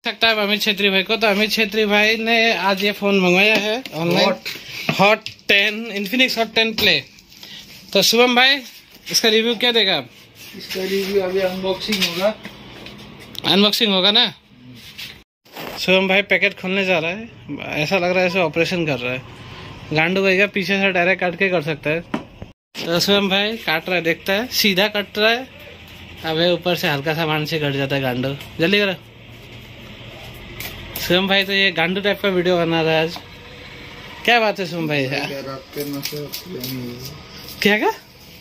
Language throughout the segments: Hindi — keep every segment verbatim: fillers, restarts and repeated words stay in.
सकता है अमित छेत्री भाई को। तो अमित छेत्री भाई ने आज ये फोन मंगवाया है online, hot ten, Infinix hot ten play. तो शुभम भाई इसका रिव्यू क्या देगा आप? इसका रिव्यू अभी अनबॉक्सिंग होगा। अनबॉक्सिंग होगा ना? शुभम भाई पैकेट खोलने जा रहा है, ऐसा लग रहा है ऐसे ऑपरेशन कर रहा है। गांडू भाई का पीछे से डायरेक्ट काट के कर सकता है। तो शुभम भाई काट रहा है, देखता है सीधा कट रहा है, अब ऊपर से हल्का सा मान से कट जाता है। गांडू जल्दी करो। शुभम भाई तो ये गांडू टाइप का वीडियो बना रहा है आज। क्या बात है शुभम भाई? क्या क्या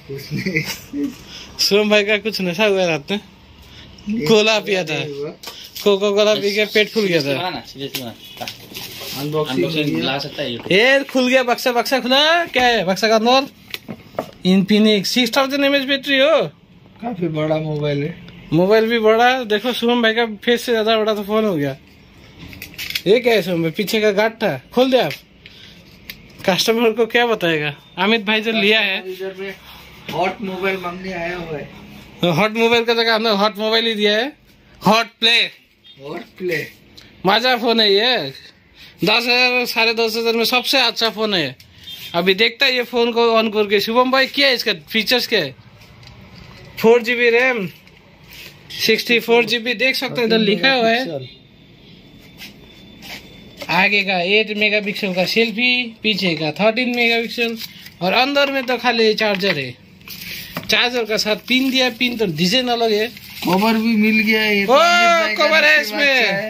शुभम भाई का कुछ नशा हुआ रात में, कोला पिया था, कोका कोला पी के पेट फूल गया था। ये खुल गया बक्सा, बक्सा खुला। क्या है बक्सा का अंदर? Infinix six thousand M H battery हो, काफी बड़ा मोबाइल है। मोबाइल भी बड़ा। देखो शुभम भाई का फेस से ज्यादा बड़ा तो फोन हो गया। ये क्या है शुभम भाई? पीछे का गार्ड था, खोल दे। आप कस्टमर को क्या बताएगा? अमित भाई जो लिया है हॉट मोबाइल मांगने आया हुआ है। हॉट मोबाइल का जगह हमने हॉट मोबाइल ही दिया है। हॉट प्ले, हॉट प्ले मजा फोन है ये। दस हजार साढ़े दस हजार में सबसे अच्छा फोन है। अभी देखता है ये फोन को ऑन करके। शुभम भाई क्या है इसका फीचर्स? क्या है? Four GB RAM, sixty four GB, देख सकते हैं इधर लिखा हुआ है। आगे का एट मेगा पिक्सल का सेल्फी, पीछे का थर्टीन मेगा पिक्सल, और अंदर में तो खाली चार्जर है। चार्जर का साथ पिन दिया, पिन तो डिजाइन अलग है। कवर भी मिल गया है। ओ कवर है इसमें।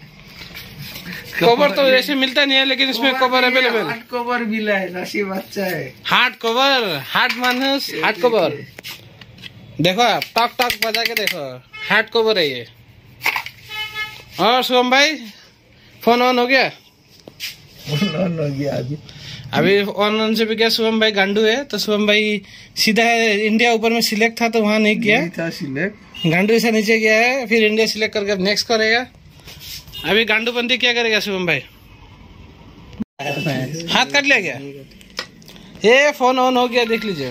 कवर तो ऐसे मिलता नहीं है, लेकिन इसमें कवर अवेलेबल। हार्ड कवर मिला है, नसीब अच्छा है। हार्ड कवर, हार्ड मानस हार्ड कवर। देखो आप टक टक बजा के देखो, हार्ड कवर है ये। और शुभम भाई फोन ऑन हो गया? ऑन हो गया अभी अभी ऑन ऑन से भी क्या? शुभम भाई गांडू है तो शुभम भाई सीधा है। इंडिया ऊपर में सिलेक्ट था तो वहाँ नहीं किया, नहीं था सिलेक्ट। गांडू से नीचे गया है, फिर इंडिया सिलेक्ट करके नेक्स्ट करेगा। अभी गांडू बंदी क्या करेगा शुभम भाई? हाथ काट लिया क्या? ये फोन ऑन हो गया, देख लीजिए।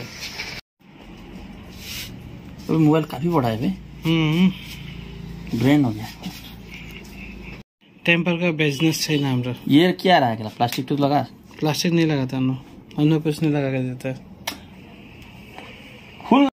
मोबाइल काफी बड़ा है बे। हम्म ब्रेन हो गया। टेम्पर का बिजनेस है ना हमारा। ये क्या रहा है? प्लास्टिक तो लगा? प्लास्टिक नहीं लगाता, अन्य कुछ नहीं लगा के देता है।